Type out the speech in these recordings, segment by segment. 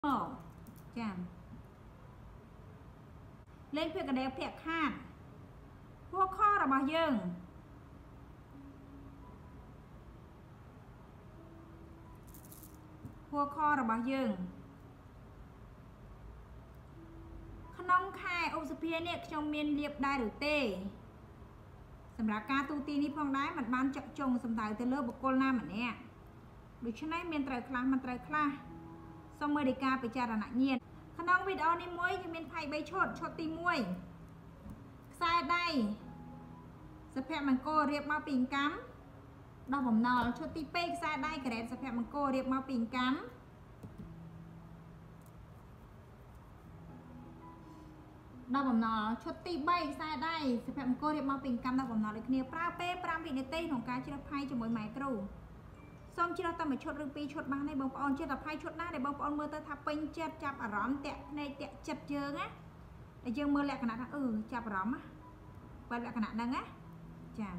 ចាលេងភាគកណ្ដេភាគខាតหัวข้อរបស់យើងក្នុងខែឧសភានេះខ្ញុំមានលៀបដែរឬទេសម្រាប់ការទូទីនេះផងដែរมันបានចាក់ចុងសំដៅទៅលើបុគ្គលណាម្នាក់ដូច្នេះមានត្រូវខ្លះមិនត្រូវខ្លះសូមមើលដីកាពិចារណញ្ញាណក្នុងវីដេអូនេះមួយយើងមានផាយ3ឈុតទី1ខ្សែដៃសុភមង្គលរៀបមកពីកម្មដោះបំណុលឈុតទី2ខ្សែដៃក្រែតសុភមង្គលរៀបមកពីកម្មដោះបំណុលឈុតទី3ខ្សែដៃសុភមង្គលរៀបមកពីកម្មដោះបំណុលដូចគ្នាប្រើពេល5វិនាទីក្នុងការជ្រើសផាយជាមួយម៉ែគ្រូសូមជ្រើសតែមួយឈុតឬ2ឈុតបានទេបងប្អូនជ្រើសតែផាយឈុតណាដែលបងប្អូនមើលទៅថាពេញចិត្តចាប់អារម្មណ៍តាក់ភ្នែកតាក់ចិត្តយើងណាតែយើងមើលលក្ខណៈថាចាប់អារម្មណ៍ណាបើលក្ខណៈហ្នឹងណាចា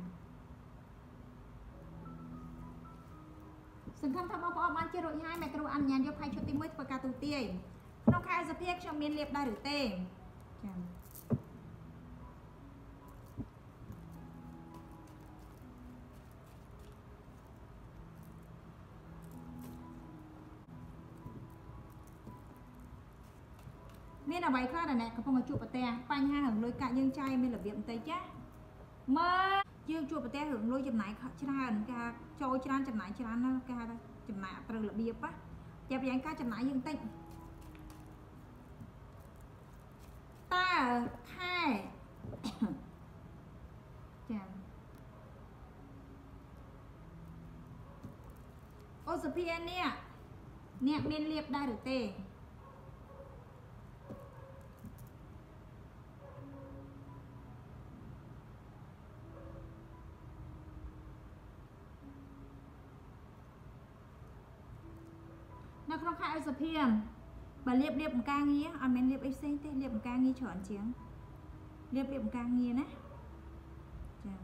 សង្ឃឹមថាបងប្អូនបានជិះរួចហើយម៉ែគ្រូអនុញ្ញាតយកផាយឈុតទី1ធ្វើការទូទាយក្នុងខែសុភាខ្ញុំមានលៀបដែរឬទេចាមានអ្វីខ្លះដែលអ្នកកំពុងជួបប្រទះបញ្ហារឿងលុយកាក់យើងចាយមានរបៀបបន្តិចចាមើលយើងជួបប្រទះរឿងលុយចំណាយច្រើនការចូលច្រើនចំណាយច្រើនណាការចំណាយអត់ត្រូវរបៀបណាជាប្រយ៉ាងការចំណាយយើងតិចតើខែចាអូសុភានេះអ្នកមានលៀបដែរឬទេនៅក្នុងខែឧសភាបើលៀបបង្ការងារអត់មែនលៀបអីផ្សេងទេលៀបបង្ការងារច្រើនជាងលៀបបង្ការងារណាចា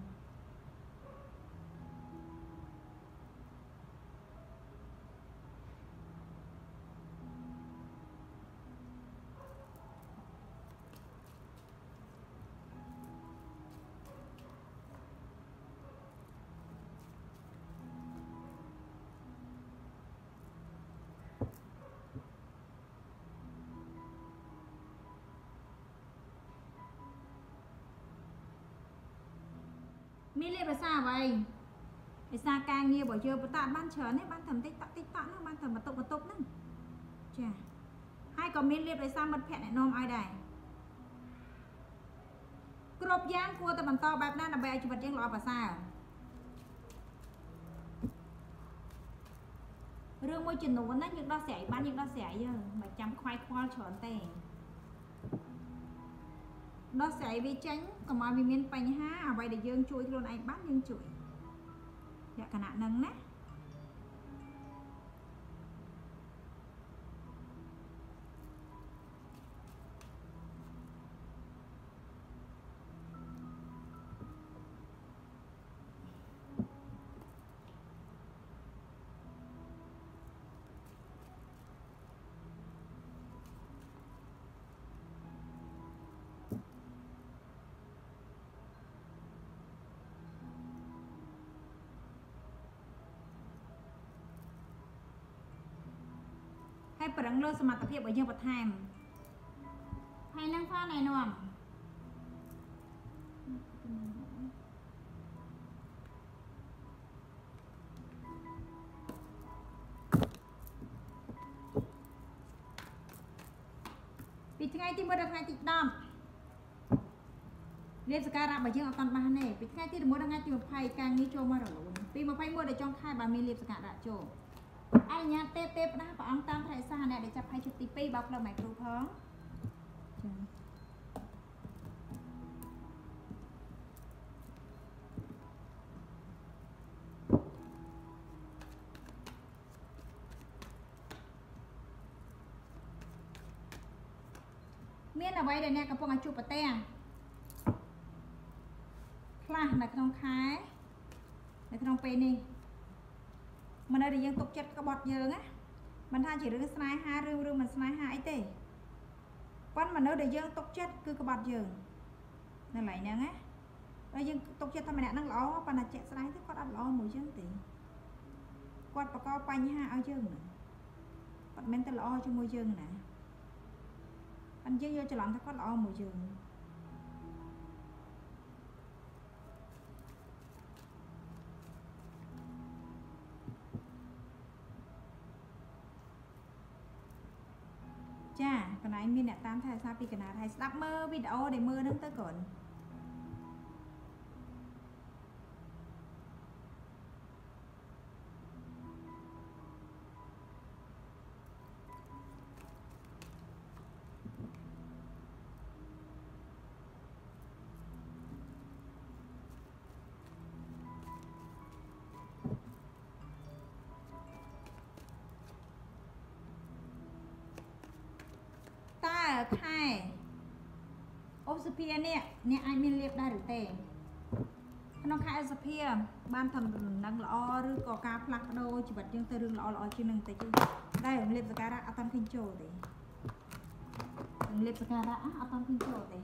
មានលៀបភាសាអ្វីភាសាការងាររបស់យើងបន្តបានច្រើនទេបានតែតិចតក់ហ្នឹងបានតែបន្ទប់ហ្នឹងចាហើយក៏មានលៀបភាសាមិត្តភ័ក្តិណែនាំឲ្យដែរគ្រប់យ៉ាងគួរតែបន្តបែបណាដើម្បីឲ្យជីវិតយើងល្អប្រសើររឿងមួយចំនួនណាយើងដោះស្រាយបានយើងដោះស្រាយយើងមិនចាំខ្វាយខ្វល់ច្រើនទេដោះស្រាយវាចេញកុំឲ្យវាមានបញ្ហាអ្វីដែលយើងជួយខ្លួនឯងបានយើងជួយលក្ខណៈហ្នឹងណាហើយប្រឹងលើសមត្ថភាពរបស់យើងបន្ថែមហើយនឹងផងណែនាំពីថ្ងៃទី1ដល់ថ្ងៃទី10រៀបសការៈរបស់យើងអត់តាន់បានទេពីថ្ងៃទី11ដល់ថ្ងៃទី20ការងារចូលមករលូនពី21ដល់ចុងខែបើមានរៀបសការៈចូលអនុញ្ញាតទេផ្ដាស់ព្រះអង្គតាមថៃសាអ្នកដែលចាប់ផៃជិតទី2បើផ្លូវម៉ែគ្រូផងមានអ្វីដែលអ្នកកំពុងជួបប្រទះខ្លះនៅក្នុងខែនៅក្នុងពេលនេះ mà nơiយើងទុកចិត្តក្បត់យើងណាมันท่าchỉ rương snai ha rương mình snai ha ấy tê quan mà nếu để dương tốc chết cứ cái bọt dương nên lại nè á đây dương tốc chết thằng mẹ đang ló và là chạy snai thế con ăn ló mùi dương tí quan bà co panh ha ao dương nữa còn men tê ló cho mùi dương nè anh dương vô cho làm thế con ló mùi dương chà cái này mình đã tam thay sao vì cái nào thay đắp mơ video để mơ đứng tới cồn khai ô sơ pia nè ai miên liệp đai được tệ nó khai ô sơ pia ban thầm nâng lọ rư có ca plak đô chỉ bật dương tơ rương lọ chứ nâng tệ chứ đây là liệp ra ra atam kinh trồ tệ liệp ra ra atam kinh trồ tệ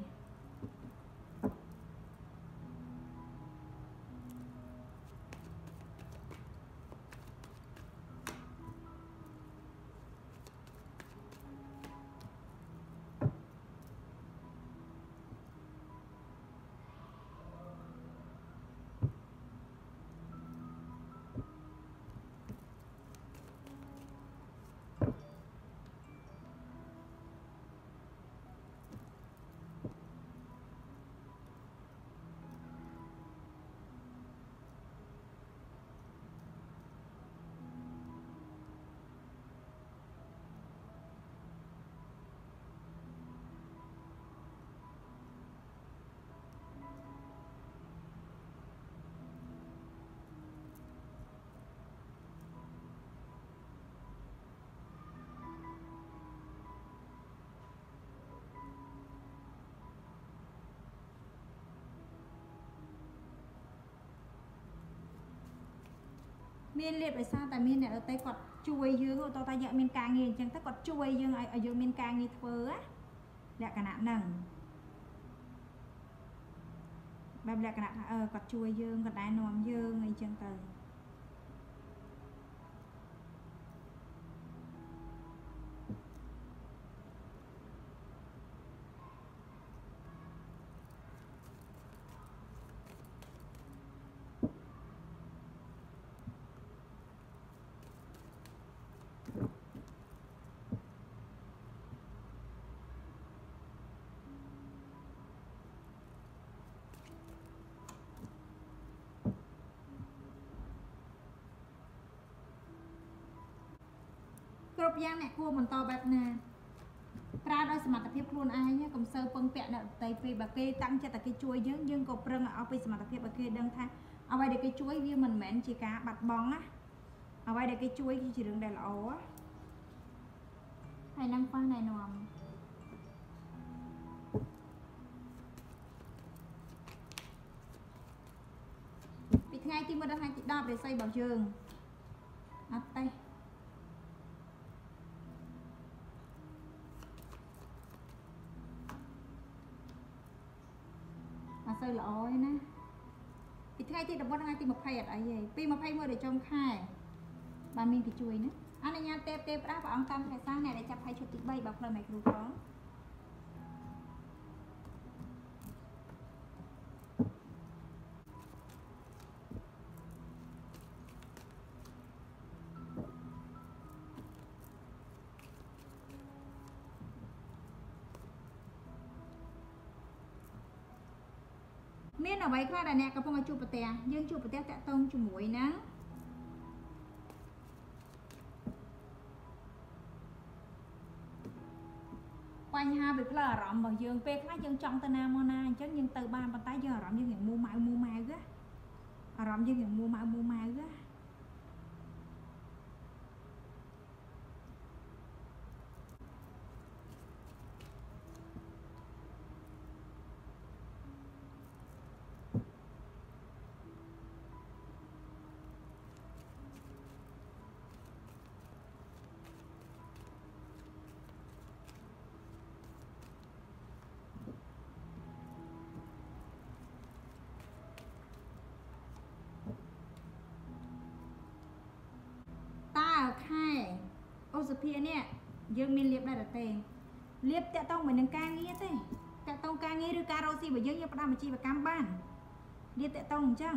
miên liệp để sao tại miên này ở tay quạt chui dương ô tô ta nhận miên ca nghiền chẳng tất quạt chui dương ở dương miên ca nghiền phơ á lẹ cả nạn nằng bèm lẹ cả nạn quạt chui dương quạt đai nòm dương ấy chẳng từគ្រប់យ៉ាងអ្នកគួរបន្តបែបណាប្រើដោយសមត្ថភាពខ្លួនឯងកុំសូវពឹងពាក់អ្នកដទៃពេកបើគេតាំងចិត្តតែគេជួយយើងក៏ប្រឹងឲ្យពីសមត្ថភាពបើគេដឹងថាអ្វីដែលគេជួយវាមិនមែនជាការបាត់បង់ណាអ្វីដែលគេជួយគឺជារឿងដែលល្អហើយនឹងប៉ះណែនាំពីថ្ងៃទី1ដល់ថ្ងៃទី10រិស័យរបស់យើងអត់ទេទៅល្អឯណាពីថ្ងៃទី14ថ្ងៃទី20អត់អីទេពី21ដល់ចុងខែបានមានគេជួយណាអនុញ្ញាតទេប្រាស់ព្រះអង្គតាមខែសាអ្នកដែលចាប់ផៃឈុតទី3បើផ្លូវម៉ៃគ្រូផងមានអ្វីខ្លះដែលអ្នកកំពុងជួបប្រទះយើងជួបប្រទះតាក់ទងជាមួយហ្នឹងបញ្ហាvềផ្លូវអារម្មណ៍របស់យើងពេលខ្លះយើងចង់ទៅណាមកណាអញ្ចឹងយើងទៅបានប៉ុន្តែយើងអារម្មណ៍យើងមូម៉ៅណាអារម្មណ៍យើងមូម៉ៅណាสุเพียเนี่ยយើងមានលៀបដែរទេលៀបតាក់តងមួយនឹងការងារទេតាក់តងការងារឬការរកស៊ីរបស់យើងផ្ដើមអាជីវកម្មបានលៀបតាក់តងអញ្ចឹង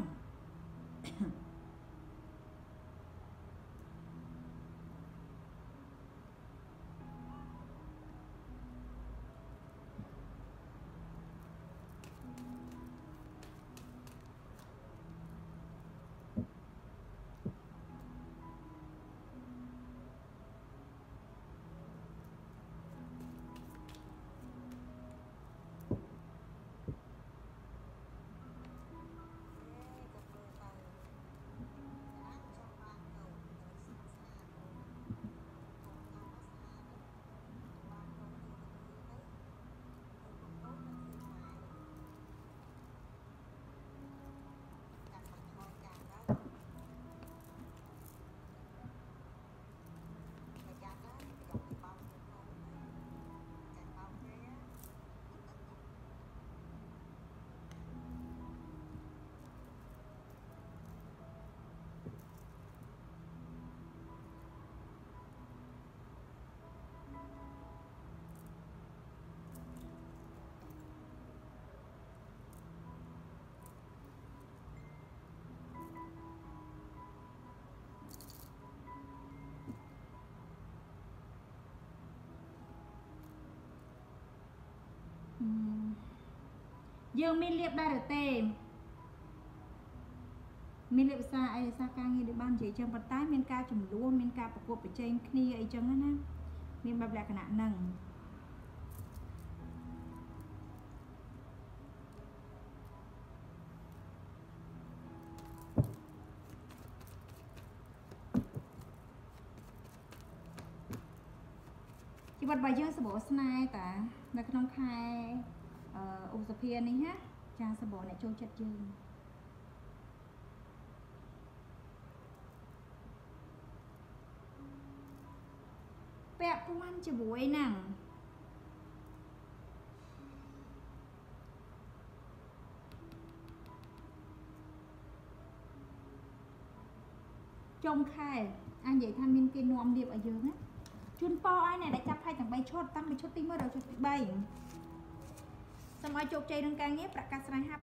យើងមានលៀបដែរទេមានលៀបភាសាអីភាសាការងារដូចបាននិយាយចឹងប៉ុន្តែមានការចំនួនមានការប្រកួតប្រជែងគ្នាអីចឹងណាមានបែបលក្ខណៈហ្នឹងជីវិតរបស់យើងសម្បូរស្នេហ៍តានៅក្នុងខែឧសភានេះណាចាសម្បូរអ្នកចូលចិត្តយើងពាក់ព័ន្ធជាមួយហ្នឹងចុងខែអញនិយាយថាមានគេនាំលៀបឲ្យយើងណាជូនពរឲ្យអ្នកដែលចាប់ផ្សាយទាំង3ឈុតតាំងពីឈុតទី1ដល់ឈុតទី3សូមឲ្យជោគជ័យក្នុងការងារប្រកាសស្នេហា